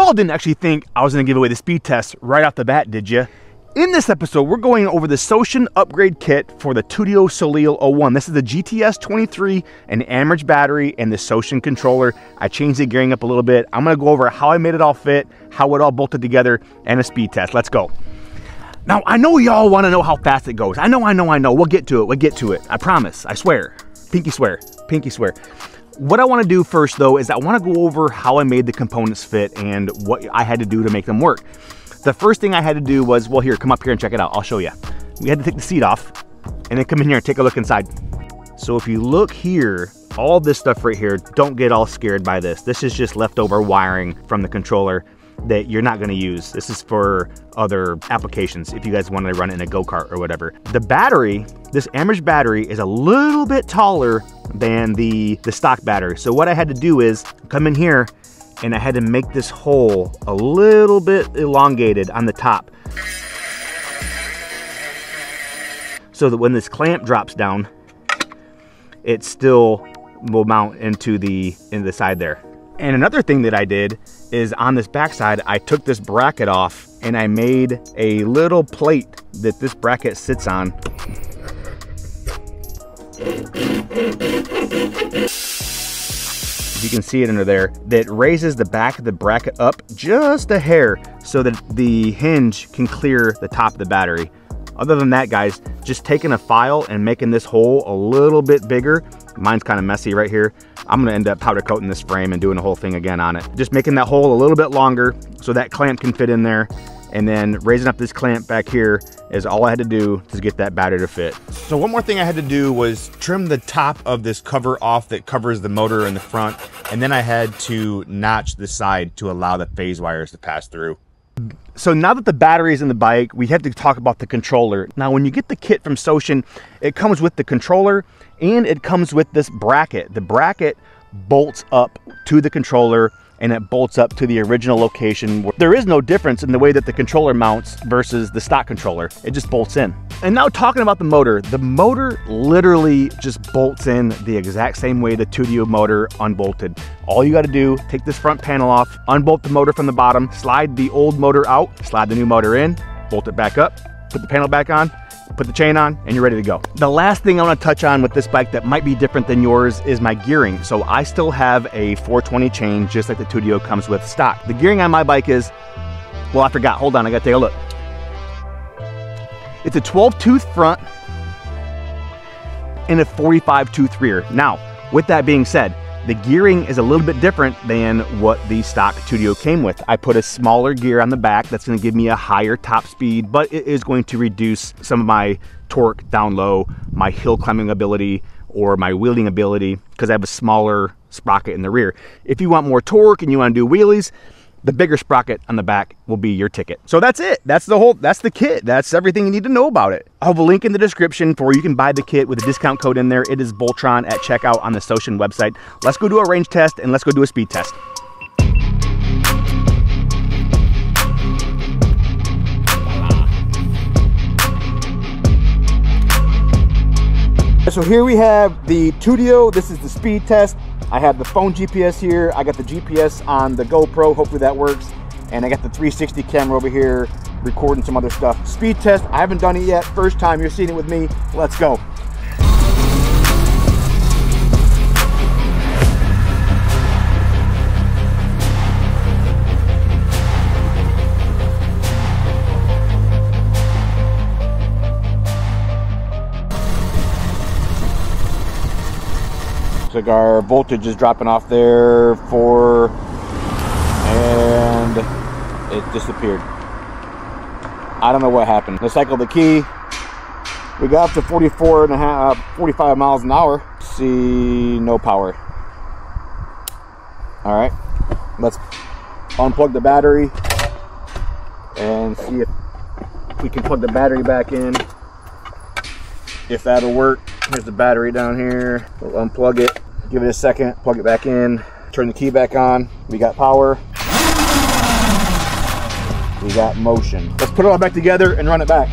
Y'all didn't actually think I was gonna give away the speed test right off the bat, did you? In this episode, we're going over the Sotion Upgrade Kit for the Tuttio Soleil 01. This is the GTS 23, an Amorge battery, and the Sotion controller. I changed the gearing up a little bit. I'm gonna go over how I made it all fit, how it all bolted together, and a speed test. Let's go. Now, I know y'all wanna know how fast it goes. I know. We'll get to it. I promise, I swear. Pinky swear. What I wanna do first though, is I wanna go over how I made the components fit and what I had to do to make them work. The first thing I had to do was, well here, come up here and check it out, I'll show you. We had to take the seat off and then come in here and take a look inside. So if you look here, all this stuff right here, don't get all scared by this. This is just leftover wiring from the controller that you're not gonna use. This is for other applications if you guys want to run it in a go-kart or whatever. The battery, this Amorge battery is a little bit taller than the stock battery. So what I had to do is come in here and I had to make this hole a little bit elongated on the top so that when this clamp drops down, it still will mount into the side there. And another thing that I did is on this backside, I took this bracket off and I made a little plate that this bracket sits on. You can see it under there, that raises the back of the bracket up just a hair so that the hinge can clear the top of the battery. Other than that, guys, just taking a file and making this hole a little bit bigger. Mine's kind of messy right here. I'm gonna end up powder coating this frame and doing the whole thing again on it. Just making that hole a little bit longer so that clamp can fit in there. And then raising up this clamp back here is all I had to do to get that battery to fit. So one more thing I had to do was trim the top of this cover off that covers the motor in the front. And then I had to notch the side to allow the phase wires to pass through. So now that the battery is in the bike, we have to talk about the controller. Now, when you get the kit from Sotion, it comes with the controller and it comes with this bracket. The bracket bolts up to the controller and it bolts up to the original location. There is no difference in the way that the controller mounts versus the stock controller. It just bolts in. And now talking about the motor literally just bolts in the exact same way the Tuttio motor unbolted. All you gotta do, take this front panel off, unbolt the motor from the bottom, slide the old motor out, slide the new motor in, bolt it back up, put the panel back on, put the chain on, and you're ready to go. The last thing I want to touch on with this bike that might be different than yours is my gearing. So I still have a 420 chain, just like the Tuttio comes with stock. The gearing on my bike is, well, I forgot. Hold on, I gotta take a look. It's a 12-tooth front and a 45-tooth rear. Now, with that being said, the gearing is a little bit different than what the stock Tuttio came with. I put a smaller gear on the back that's going to give me a higher top speed, but it is going to reduce some of my torque down low, my hill climbing ability, or my wheeling ability, because I have a smaller sprocket in the rear. If you want more torque and you want to do wheelies, the bigger sprocket on the back will be your ticket. So that's it. That's the kit. That's everything you need to know about it. I'll have a link in the description for where you can buy the kit with a discount code in there. It is Voltron at checkout on the Sotion website. Let's go do a range test and let's go do a speed test. So here we have the Tuttio. This is the speed test. I have the phone GPS here. I got the GPS on the GoPro. Hopefully that works. And I got the 360 camera over here recording some other stuff. Speed test, I haven't done it yet. First time you're seeing it with me. Let's go. Looks like our voltage is dropping off there and it disappeared. I don't know what happened. Let's cycle the key. We got up to 45 miles an hour. See, no power. All right, let's unplug the battery and see if we can plug the battery back in. If that'll work. Here's the battery down here. We'll unplug it, give it a second, plug it back in, turn the key back on. We got power. We got motion. Let's put it all back together and run it back.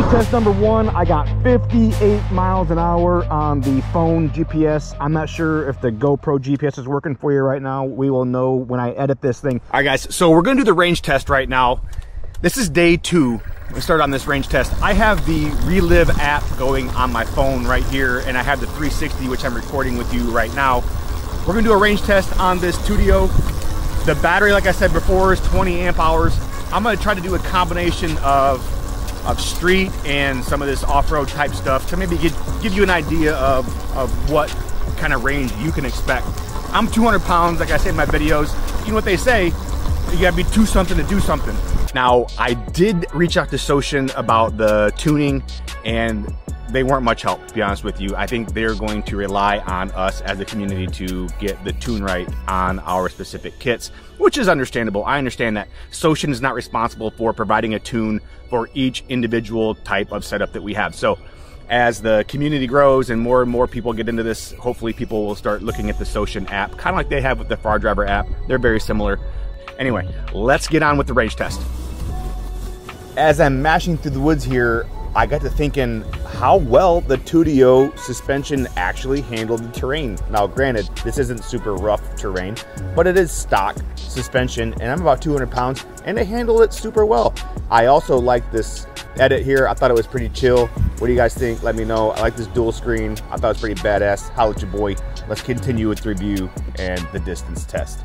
test number 1, I got 58 miles an hour on the phone GPS. I'm not sure if the GoPro GPS is working for you right now. We will know when I edit this thing. All right, guys, so we're gonna do the range test right now. This is day 2. We start on this range test. I have the Relive app going on my phone right here, and I have the 360, which I'm recording with you right now. We're gonna do a range test on this Tuttio. The battery, like I said before, is 20 amp hours. I'm gonna try to do a combination of street and some of this off-road type stuff to maybe give you an idea of what kind of range you can expect. I'm 200 pounds, like I say in my videos. You know what they say, you gotta be do something to do something. Now, I did reach out to Sotion about the tuning, and they weren't much help, to be honest with you. I think they're going to rely on us as a community to get the tune right on our specific kits, which is understandable. I understand that Sotion is not responsible for providing a tune for each individual type of setup that we have. So as the community grows and more people get into this, hopefully people will start looking at the Sotion app, kind of like they have with the Far Driver app. They're very similar. Anyway, let's get on with the range test. As I'm mashing through the woods here, I got to thinking how well the Tuttio suspension actually handled the terrain. Now, granted, this isn't super rough terrain, but it is stock suspension, and I'm about 200 pounds, and they handle it super well. I also like this edit here. I thought it was pretty chill. What do you guys think? Let me know. I like this dual screen. I thought it was pretty badass. Holla at your boy. Let's continue with the review and the distance test.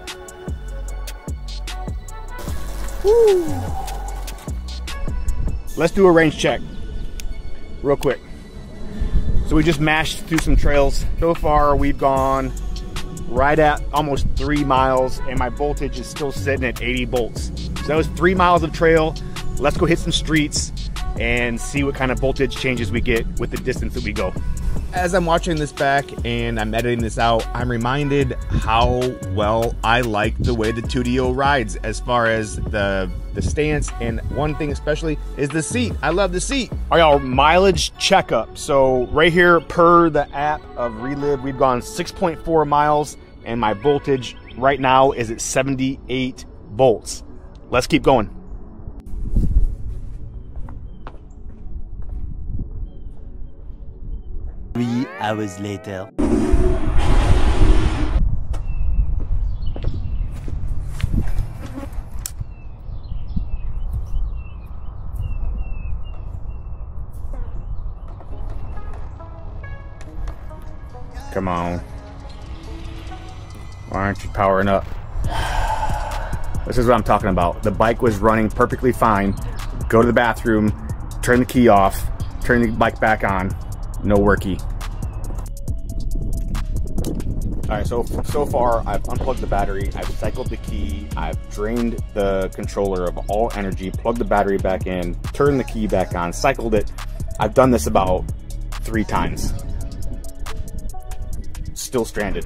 Woo! Let's do a range check real quick. So we just mashed through some trails. So far we've gone right at almost 3 miles, and my voltage is still sitting at 80 volts. So that was 3 miles of trail. Let's go hit some streets and see what kind of voltage changes we get with the distance that we go. As I'm watching this back and I'm editing this out, I'm reminded how well I like the way the Tuttio rides as far as the stance, and one thing especially is the seat. I love the seat. All right, y'all, mileage checkup. So right here per the app of Relive, we've gone 6.4 miles and my voltage right now is at 78 volts. Let's keep going. Hours later. Come on. Why aren't you powering up? This is what I'm talking about. The bike was running perfectly fine. Go to the bathroom, turn the key off, turn the bike back on. No worky. All right, so far I've unplugged the battery, I've cycled the key, I've drained the controller of all energy, plugged the battery back in, turned the key back on, cycled it. I've done this about 3 times. Still stranded.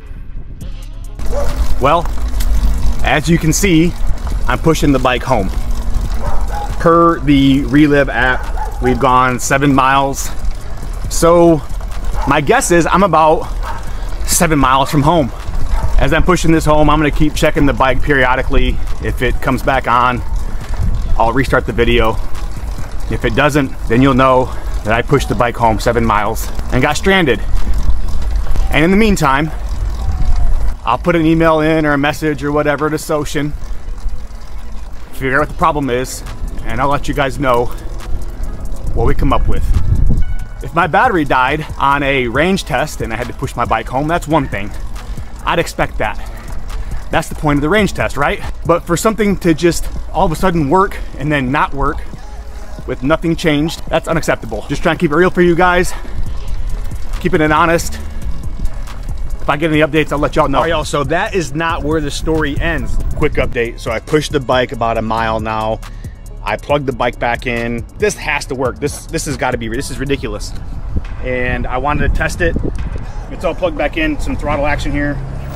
Well, as you can see, I'm pushing the bike home. Per the Relive app, we've gone 7 miles. So my guess is I'm about 7 miles from home. As I'm pushing this home, I'm gonna keep checking the bike periodically. If it comes back on, I'll restart the video. If it doesn't, then you'll know that I pushed the bike home 7 miles and got stranded. And in the meantime, I'll put an email in or a message or whatever to Sotion, figure out what the problem is, and I'll let you guys know what we come up with. If my battery died on a range test and I had to push my bike home, that's one thing. I'd expect that. That's the point of the range test, right? But for something to just all of a sudden work and then not work with nothing changed, that's unacceptable. Just trying to keep it real for you guys, keeping it honest. If I get any updates, I'll let y'all know. All right, y'all, so that is not where the story ends. Quick update. So I pushed the bike about a mile now. I plugged the bike back in. This has to work. This has got to be, this is ridiculous. And I wanted to test it. It's all plugged back in, some throttle action here.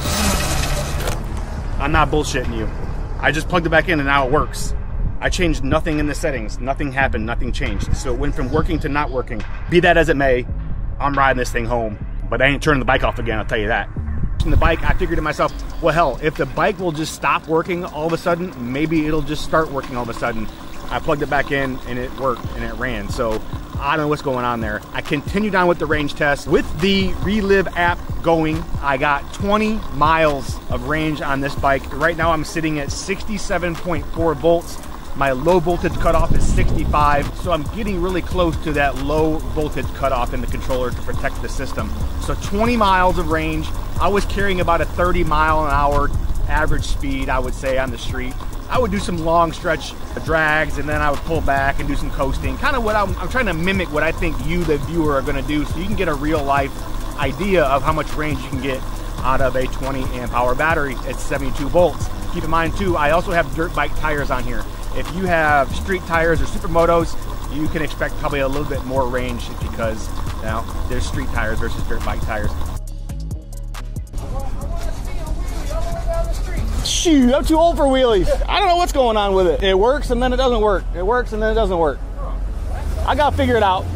I'm not bullshitting you. I just plugged it back in and now it works. I changed nothing in the settings. Nothing happened, nothing changed. So it went from working to not working. Be that as it may, I'm riding this thing home. But I ain't turning the bike off again, I'll tell you that. In the bike, I figured to myself, well, hell, if the bike will just stop working all of a sudden, maybe it'll just start working all of a sudden. I plugged it back in and it worked and it ran. So I don't know what's going on there. I continued on with the range test. With the Relive app going, I got 20 miles of range on this bike. Right now I'm sitting at 67.4 volts. My low voltage cutoff is 65, so I'm getting really close to that low voltage cutoff in the controller to protect the system. So 20 miles of range. I was carrying about a 30 mile an hour average speed, I would say, on the street. I would do some long stretch drags and then I would pull back and do some coasting. Kind of what I'm trying to mimic what I think you, the viewer, are gonna do so you can get a real life idea of how much range you can get out of a 20 amp hour battery at 72 volts. Keep in mind too, I also have dirt bike tires on here. If you have street tires or supermotos, you can expect probably a little bit more range because now there's street tires versus dirt bike tires. Shoot, I'm too old for wheelies. I don't know what's going on with it. It works and then it doesn't work. It works and then it doesn't work. I gotta figure it out.